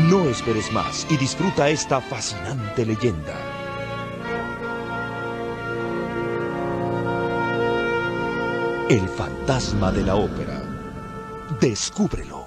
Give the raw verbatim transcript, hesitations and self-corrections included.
No esperes más y disfruta esta fascinante leyenda. El fantasma de la ópera. Descúbrelo.